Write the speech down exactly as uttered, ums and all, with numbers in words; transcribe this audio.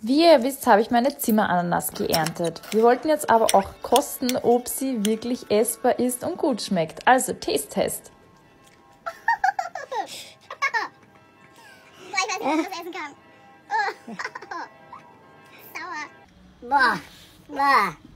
Wie ihr wisst, habe ich meine Zimmerananas geerntet. Wir wollten jetzt aber auch kosten, ob sie wirklich essbar ist und gut schmeckt. Also, Taste-Test. Ich weiß nicht, ob ich das essen kann. Oh. Sauer. Boah. Boah.